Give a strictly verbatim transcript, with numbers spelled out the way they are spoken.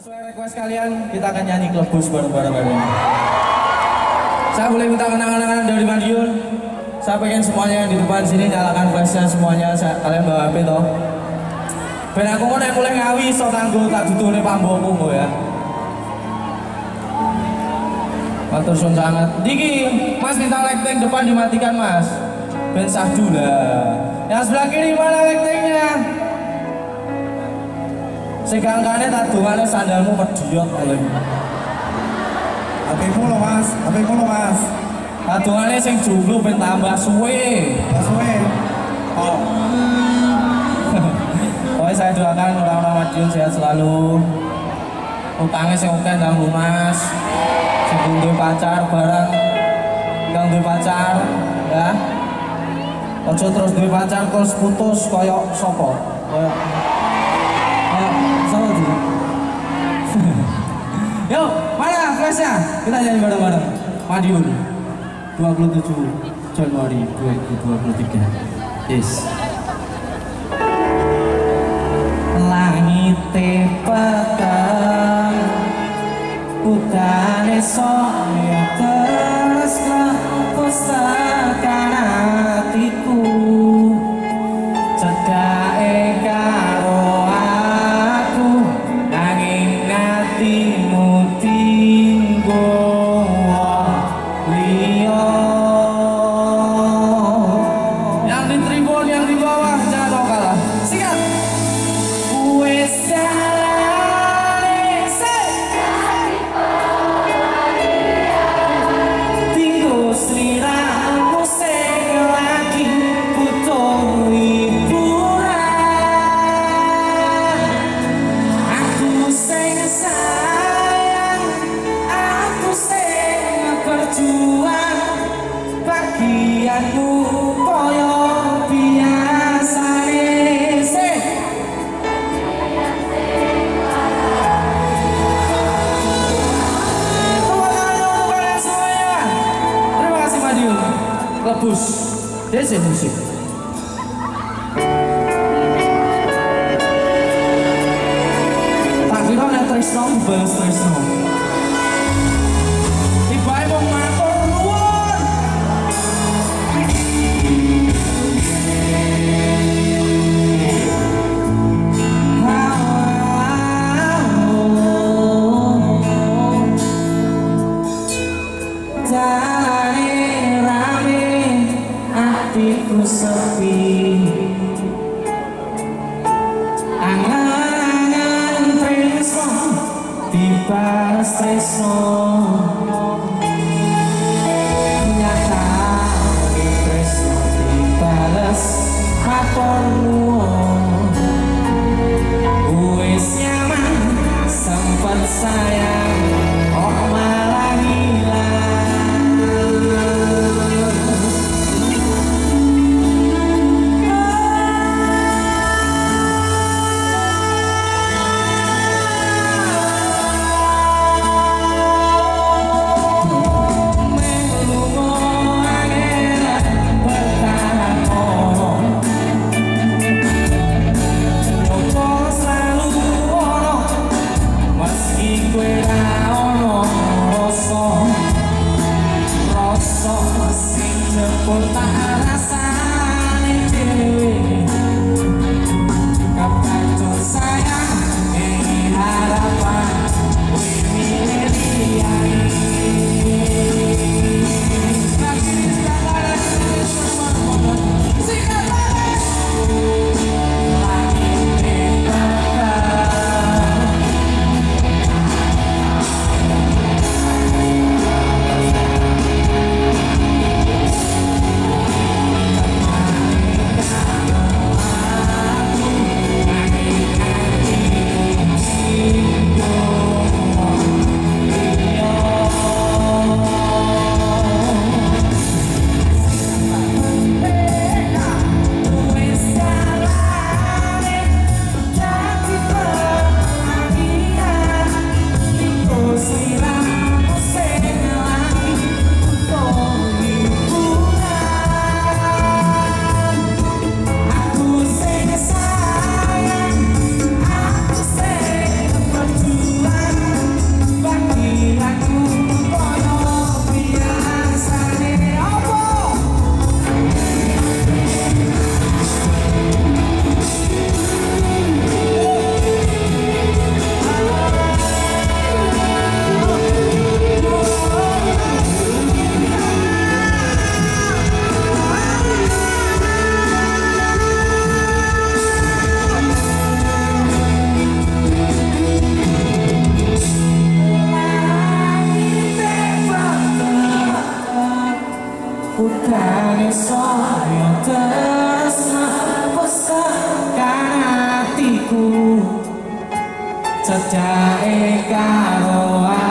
Sesuai request kalian, kita akan nyanyi Klebus bareng-bareng hari ini. Saya boleh minta kenangan-kenangan dari Madiun. Saya pengen semuanya yang di depan sini nyalakan flashnya semuanya. Saya, kalian bawa H P toh. Ben aku mau mulai ngawi so tangguh tak dutune pamboku ya. Matur suwun sangat. Diki, Mas minta lighting depan dimatikan Mas. Ben sahdu lah. Yang sebelah kiri mana lightingnya? Segangkane tak dongane sandalmu mediot oleh. H P-mu lo Mas, H P-mu lo Mas. Tak dongane sing jomblo ben tambah suwe. Suwe. Oh. Pokoknya saya doakan orang-orang Madiun sehat selalu. Utangnya sing oke ndang lunas. Sing duwe pacar barang ndang duwe pacar ya. Ojo terus duwe pacar terus putus koyok sapa? Koyok sama tuh. Yuk, mana flashnya? Kita nyanyi bareng-bareng. Madiun dua puluh tujuh Januari dua ribu dua puluh tiga. Yes. Langit petang udane soya terus ngapus tekan hatiku cedake karo aku nanging hatimu tinggo liya. Yang di tribun yang di bawah jangan mau kalah. Sikat. Bagianmu koyo biasane sih. Teman-teman semuanya, terima kasih Madiun. Klebus D C Musik. Tak kira nek Trisno balas Trisno. Tibae wong matur nuwun. Dalane rame, hatiku sepi. Angan-angan tresno, dibalas tresno. Nyata tresno dibalas matur nuwun. Wis nyaman sempet sayang, kok malah hilang. jae karo